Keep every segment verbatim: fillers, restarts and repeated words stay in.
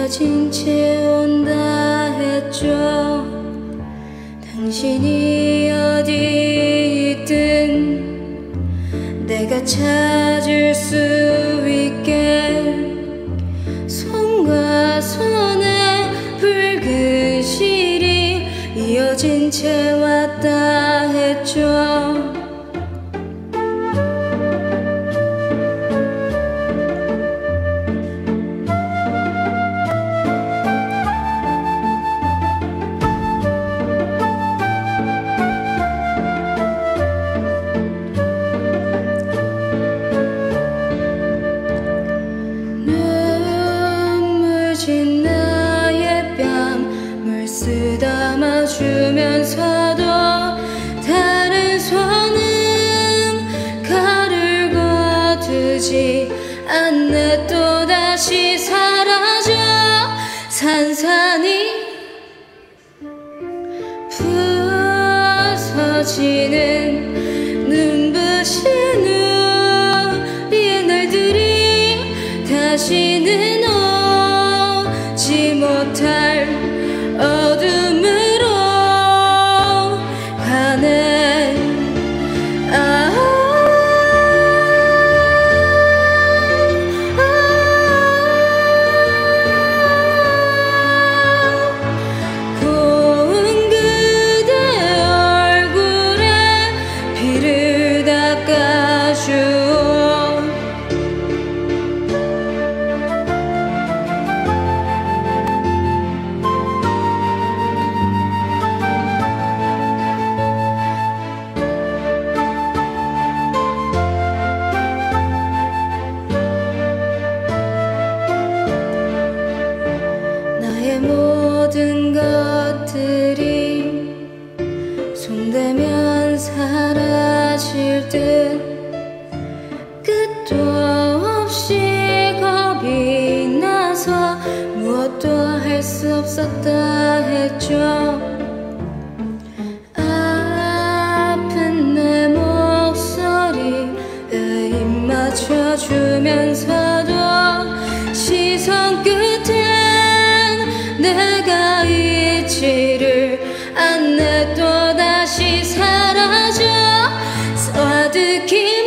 이어진 채 온다 했죠. 당신이 어디 있든 내가 찾을 수 있게 손과 손에 붉은 실이 이어진 채 왔다 했죠. 나의 뺨을 쓰다마주면서도 다른 손은 가르고 두지 않네. 또다시 사라져 산산이 부서지는 눈부신 우리의 날들이 다시는 오지 못할 어둠으로 가네. 아, 아, 아, 고운 그대 얼굴에 피를 닦아주오. 나의 모든 것들이 손대면 사라질 듯 끝도 없이 겁이 나서 무엇도 할 수 없었다 했죠. 아픈 내 목소리에 입 맞춰주면서도 시선 끝엔 내가 있지를 않네. 또다시 사라져 서득히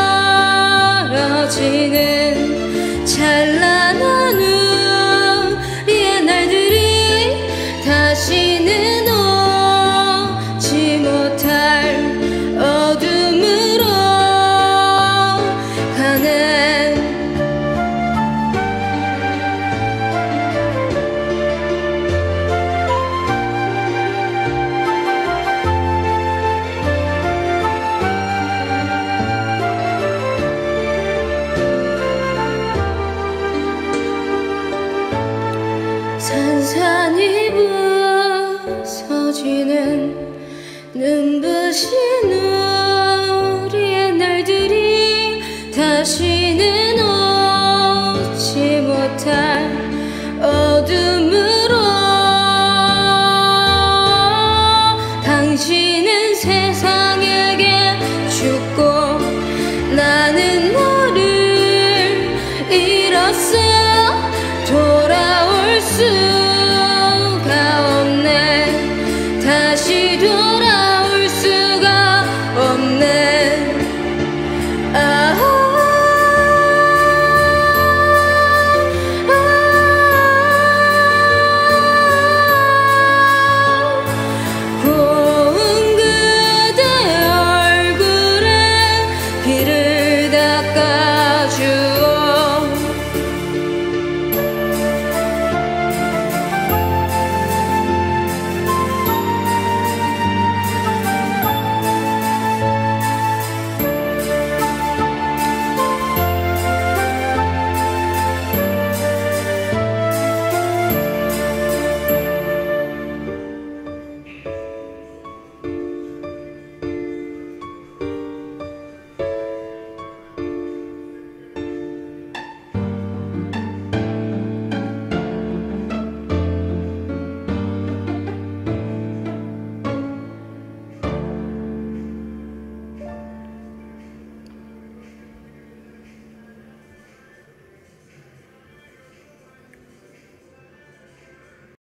멀어지는 찬란한 우리의 날들이 다시는 오지 못할 어둠으로 가네. 산산이 부서지는 눈부신